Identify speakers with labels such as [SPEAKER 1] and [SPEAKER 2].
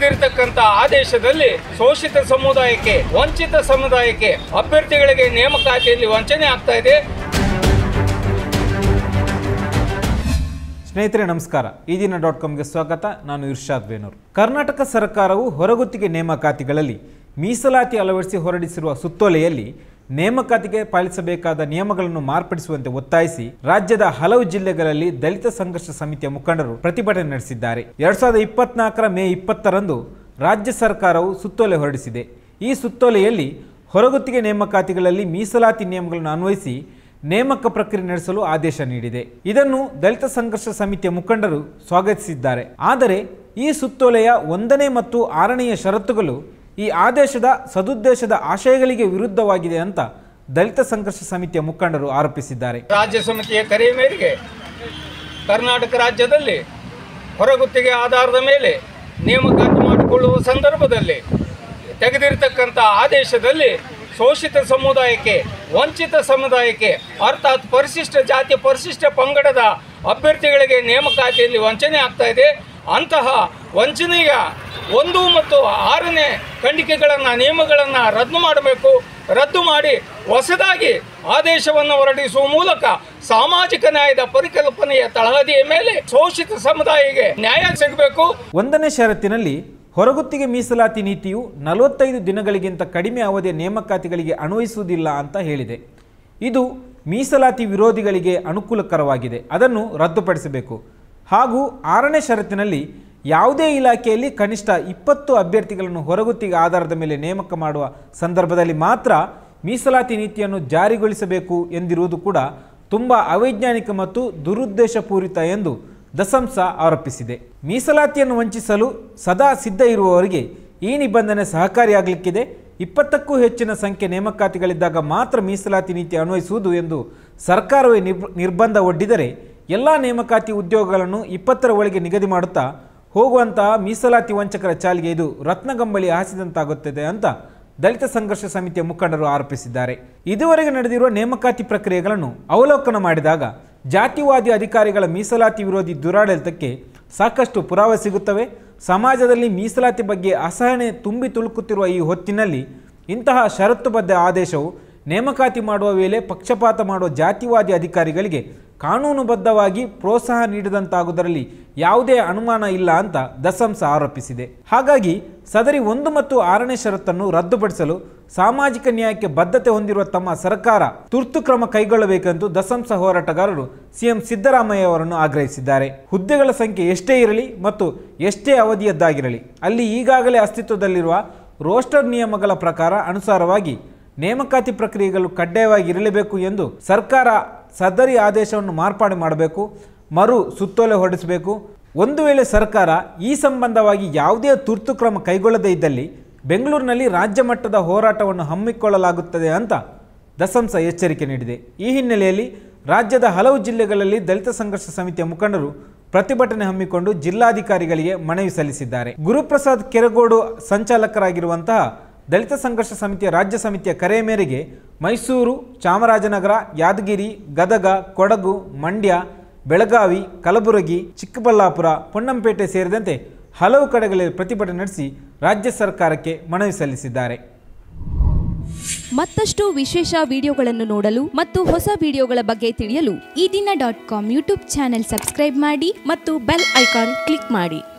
[SPEAKER 1] ತೆಗೆದಿರತಕ್ಕಂತ ಆದೇಶದಲ್ಲಿ ಶೋಷಿತ ಸಮುದಾಯಕ್ಕೆ, ವಂಚಿತ ಸಮುದಾಯಕ್ಕೆ ಅಭ್ಯರ್ಥಿಗಳಿಗೆ ನೇಮಕಾತಿಯಲ್ಲಿ ವಂಚನೆ ಆಗ್ತಾ ಇದೆ.
[SPEAKER 2] ಸ್ನೇಹಿತರೆ ನಮಸ್ಕಾರ, ಈ ದಿನ .comಗೆ ಸ್ವಾಗತ. ನಾನು ಇರ್ಷಾದ್ ಬೇನೂರ್. ಕರ್ನಾಟಕ ಸರ್ಕಾರವು ಹೊರಗುತ್ತಿಗೆ ನೇಮಕಾತಿಗಳಲ್ಲಿ ಮೀಸಲಾತಿ ಅಳವಡಿಸಿ ಹೊರಡಿಸಿರುವ ಸುತ್ತೋಲೆಯಲ್ಲಿ ನೇಮಕಾತಿಗೆ ಪಾಲಿಸಬೇಕಾದ ನಿಯಮಗಳನ್ನು ಮಾರ್ಪಡಿಸುವಂತೆ ಒತ್ತಾಯಿಸಿ ರಾಜ್ಯದ ಹಲವು ಜಿಲ್ಲೆಗಳಲ್ಲಿ ದಲಿತ ಸಂಘರ್ಷ ಸಮಿತಿಯ ಮುಖಂಡರು ಪ್ರತಿಭಟನೆ ನಡೆಸಿದ್ದಾರೆ. 2024 ಮೇ 20ರಂದು ರಾಜ್ಯ ಸರ್ಕಾರವು ಸುತ್ತೋಲೆ ಹೊರಡಿಸಿದೆ. ಈ ಸುತ್ತೋಲೆಯಲ್ಲಿ ಹೊರಗುತ್ತಿಗೆ ನೇಮಕಾತಿಗಳಲ್ಲಿ ಮೀಸಲಾತಿ ನಿಯಮಗಳನ್ನು ಅನ್ವಯಿಸಿ ನೇಮಕ ಪ್ರಕ್ರಿಯೆ ನಡೆಸಲು ಆದೇಶ ನೀಡಿದೆ. ಇದನ್ನು ದಲಿತ ಸಂಘರ್ಷ ಸಮಿತಿಯ ಮುಖಂಡರು ಸ್ವಾಗತಿಸಿದ್ದಾರೆ. ಆದರೆ ಈ ಸುತ್ತೋಲೆಯ 1ನೇ ಮತ್ತು 6ನೇ ಷರತ್ತುಗಳು ಈ ಆದೇಶದ ಸದುದ್ದೇಶದ ಆಶಯಗಳಿಗೆ ವಿರುದ್ಧವಾಗಿದೆ ಅಂತ ದಲಿತ ಸಂಘರ್ಷ ಸಮಿತಿಯ ಮುಖಂಡರು ಆರೋಪಿಸಿದ್ದಾರೆ.
[SPEAKER 1] ರಾಜ್ಯ ಸಮಿತಿಯ ಕರೆಯ ಮೇರೆಗೆ ಕರ್ನಾಟಕ ರಾಜ್ಯದಲ್ಲಿ ಹೊರಗುತ್ತಿಗೆ ಆಧಾರದ ಮೇಲೆ ನೇಮಕಾತಿ ಮಾಡಿಕೊಳ್ಳುವ ಸಂದರ್ಭದಲ್ಲಿ ತೆಗೆದಿರತಕ್ಕಂಥ ಆದೇಶದಲ್ಲಿ ಶೋಷಿತ ಸಮುದಾಯಕ್ಕೆ, ವಂಚಿತ ಸಮುದಾಯಕ್ಕೆ ಅರ್ಥಾತ್ ಪರಿಶಿಷ್ಟ ಜಾತಿ, ಪರಿಶಿಷ್ಟ ಪಂಗಡದ ಅಭ್ಯರ್ಥಿಗಳಿಗೆ ನೇಮಕಾತಿಯಲ್ಲಿ ವಂಚನೆ ಆಗ್ತಾ ಇದೆ. ಅಂತಹ ವಂಚನೆಯ 1 ಮತ್ತು 6ನೇ ಖಂಡಿಕೆಗಳನ್ನು, ನಿಯಮಗಳನ್ನು ರದ್ದು ಮಾಡಬೇಕು. ರದ್ದು ಮಾಡಿ ಹೊಸದಾಗಿ ಆದೇಶವನ್ನು ಹೊರಡಿಸುವ ಮೂಲಕ ಸಾಮಾಜಿಕ ನ್ಯಾಯದ ಪರಿಕಲ್ಪನೆಯ ತಳಹದಿಯ ಮೇಲೆ ಶೋಷಿತ ಸಮುದಾಯಕ್ಕೆ ನ್ಯಾಯ ಸಿಗಬೇಕು.
[SPEAKER 2] 1ನೇ ಷರತ್ತಿನಲ್ಲಿ ಹೊರಗುತ್ತಿಗೆ ಮೀಸಲಾತಿ ನೀತಿಯು 45 ದಿನಗಳಿಗಿಂತ ಕಡಿಮೆ ಅವಧಿಯ ನೇಮಕಾತಿಗಳಿಗೆ ಅನ್ವಯಿಸುವುದಿಲ್ಲ ಅಂತ ಹೇಳಿದೆ. ಇದು ಮೀಸಲಾತಿ ವಿರೋಧಿಗಳಿಗೆ ಅನುಕೂಲಕರವಾಗಿದೆ, ಅದನ್ನು ರದ್ದುಪಡಿಸಬೇಕು. ಹಾಗೂ 6ನೇ ಷರತ್ತಿನಲ್ಲಿ ಯಾವುದೇ ಇಲಾಖೆಯಲ್ಲಿ ಕನಿಷ್ಠ 20 ಅಭ್ಯರ್ಥಿಗಳನ್ನು ಹೊರಗುತ್ತಿಗೆ ಆಧಾರದ ಮೇಲೆ ನೇಮಕ ಮಾಡುವ ಸಂದರ್ಭದಲ್ಲಿ ಮಾತ್ರ ಮೀಸಲಾತಿ ನೀತಿಯನ್ನು ಜಾರಿಗೊಳಿಸಬೇಕು ಎಂದಿರುವುದು ಕೂಡ ತುಂಬ ಅವೈಜ್ಞಾನಿಕ ಮತ್ತು ದುರುದ್ದೇಶಪೂರಿತ ಎಂದು ದಸಂಸ ಆರೋಪಿಸಿದೆ. ಮೀಸಲಾತಿಯನ್ನು ವಂಚಿಸಲು ಸದಾ ಸಿದ್ಧ ಇರುವವರಿಗೆ ಈ ನಿಬಂಧನೆ ಸಹಕಾರಿಯಾಗಲಿಕ್ಕಿದೆ. 20ಕ್ಕೂ ಹೆಚ್ಚಿನ ಸಂಖ್ಯೆ ನೇಮಕಾತಿಗಳಿದ್ದಾಗ ಮಾತ್ರ ಮೀಸಲಾತಿ ನೀತಿ ಅನ್ವಯಿಸುವುದು ಎಂದು ಸರ್ಕಾರವೇ ನಿರ್ಬಂಧ ಒಡ್ಡಿದರೆ ಎಲ್ಲ ನೇಮಕಾತಿ ಉದ್ಯೋಗಗಳನ್ನು 20ರ ಒಳಗೆ ನಿಗದಿ ಮಾಡುತ್ತಾ ಹೋಗುವಂತಹ ಮೀಸಲಾತಿ ವಂಚಕರ ಚಾಲಿಗೆ ಇದು ರತ್ನಗಂಬಳಿ ಹಾಸಿದಂತಾಗುತ್ತದೆ ಅಂತ ದಲಿತ ಸಂಘರ್ಷ ಸಮಿತಿಯ ಮುಖಂಡರು ಆರೋಪಿಸಿದ್ದಾರೆ. ಇದುವರೆಗೆ ನಡೆದಿರುವ ನೇಮಕಾತಿ ಪ್ರಕ್ರಿಯೆಗಳನ್ನು ಅವಲೋಕನ ಮಾಡಿದಾಗ ಜಾತಿವಾದಿ ಅಧಿಕಾರಿಗಳ ಮೀಸಲಾತಿ ವಿರೋಧಿ ದುರಾಡಳಿತಕ್ಕೆ ಸಾಕಷ್ಟು ಪುರಾವೆ ಸಿಗುತ್ತವೆ. ಸಮಾಜದಲ್ಲಿ ಮೀಸಲಾತಿ ಬಗ್ಗೆ ಅಸಹನೆ ತುಂಬಿ ತುಳುಕುತ್ತಿರುವ ಈ ಹೊತ್ತಿನಲ್ಲಿ ಇಂತಹ ಷರತ್ತುಬದ್ಧ ಆದೇಶವು ನೇಮಕಾತಿ ಮಾಡುವ ವೇಳೆ ಪಕ್ಷಪಾತ ಮಾಡುವ ಜಾತಿವಾದಿ ಅಧಿಕಾರಿಗಳಿಗೆ ಕಾನೂನುಬದ್ಧವಾಗಿ ಪ್ರೋತ್ಸಾಹ ನೀಡಿದಂತಾಗುವುದರಲ್ಲಿ ಯಾವುದೇ ಅನುಮಾನ ಇಲ್ಲ ಅಂತ ದಸಂಸ ಆರೋಪಿಸಿದೆ. ಹಾಗಾಗಿ ಸದರಿ 1 ಮತ್ತು 6ನೇ ಷರತ್ತನ್ನು ರದ್ದುಪಡಿಸಲು ಸಾಮಾಜಿಕ ನ್ಯಾಯಕ್ಕೆ ಬದ್ಧತೆ ಹೊಂದಿರುವ ತಮ್ಮ ಸರ್ಕಾರ ತುರ್ತು ಕ್ರಮ ಕೈಗೊಳ್ಳಬೇಕೆಂದು ದಸಂಸ ಹೋರಾಟಗಾರರು ಸಿಎಂ ಸಿದ್ದರಾಮಯ್ಯ ಅವರನ್ನು ಆಗ್ರಹಿಸಿದ್ದಾರೆ. ಹುದ್ದೆಗಳ ಸಂಖ್ಯೆ ಎಷ್ಟೇ ಇರಲಿ ಮತ್ತು ಎಷ್ಟೇ ಅವಧಿಯದ್ದಾಗಿರಲಿ, ಅಲ್ಲಿ ಈಗಾಗಲೇ ಅಸ್ತಿತ್ವದಲ್ಲಿರುವ ರೋಸ್ಟರ್ ನಿಯಮಗಳ ಪ್ರಕಾರ ಅನುಸಾರವಾಗಿ ನೇಮಕಾತಿ ಪ್ರಕ್ರಿಯೆಗಳು ಕಡ್ಡಾಯವಾಗಿ ಇರಲೇಬೇಕು ಎಂದು ಸರ್ಕಾರ ಸದರಿ ಆದೇಶವನ್ನು ಮಾರ್ಪಾಡು ಮಾಡಬೇಕು, ಮರು ಸುತ್ತೋಲೆ ಹೊರಡಿಸಬೇಕು. ಒಂದು ವೇಳೆ ಸರ್ಕಾರ ಈ ಸಂಬಂಧವಾಗಿ ಯಾವುದೇ ತುರ್ತು ಕ್ರಮ ಕೈಗೊಳ್ಳದೇ ಇದ್ದಲ್ಲಿ ಬೆಂಗಳೂರಿನಲ್ಲಿ ರಾಜ್ಯ ಮಟ್ಟದ ಹೋರಾಟವನ್ನು ಹಮ್ಮಿಕೊಳ್ಳಲಾಗುತ್ತದೆ ಅಂತ ದಸಂಸ ಎಚ್ಚರಿಕೆ ನೀಡಿದೆ. ಈ ಹಿನ್ನೆಲೆಯಲ್ಲಿ ರಾಜ್ಯದ ಹಲವು ಜಿಲ್ಲೆಗಳಲ್ಲಿ ದಲಿತ ಸಂಘರ್ಷ ಸಮಿತಿಯ ಮುಖಂಡರು ಪ್ರತಿಭಟನೆ ಹಮ್ಮಿಕೊಂಡು ಜಿಲ್ಲಾಧಿಕಾರಿಗಳಿಗೆ ಮನವಿ ಸಲ್ಲಿಸಿದ್ದಾರೆ. ಗುರುಪ್ರಸಾದ್ ಕೆರಗೋಡು ಸಂಚಾಲಕರಾಗಿರುವಂತಹ ದಲಿತ ಸಂಘರ್ಷ ಸಮಿತಿಯ ರಾಜ್ಯ ಸಮಿತಿಯ ಕರೆಯ ಮೇರೆಗೆ ಮೈಸೂರು, ಚಾಮರಾಜನಗರ, ಯಾದಗಿರಿ, ಗದಗ, ಕೊಡಗು, ಮಂಡ್ಯ, ಬೆಳಗಾವಿ, ಕಲಬುರಗಿ, ಚಿಕ್ಕಬಳ್ಳಾಪುರ, ಪೊನ್ನಂಪೇಟೆ ಸೇರಿದಂತೆ ಹಲವು ಕಡೆಗಳಲ್ಲಿ ಪ್ರತಿಭಟನೆ ನಡೆಸಿ ರಾಜ್ಯ ಸರ್ಕಾರಕ್ಕೆ ಮನವಿ ಸಲ್ಲಿಸಿದ್ದಾರೆ.
[SPEAKER 3] ಮತ್ತಷ್ಟು ವಿಶೇಷ ವಿಡಿಯೋಗಳನ್ನು ನೋಡಲು ಮತ್ತು ಹೊಸ ವಿಡಿಯೋಗಳ ಬಗ್ಗೆ ತಿಳಿಯಲು ಈ ದಿನ .com ಯೂಟ್ಯೂಬ್ ಚಾನೆಲ್ ಸಬ್ಸ್ಕ್ರೈಬ್ ಮಾಡಿ ಮತ್ತು ಬೆಲ್ ಐಕಾನ್ ಕ್ಲಿಕ್ ಮಾಡಿ.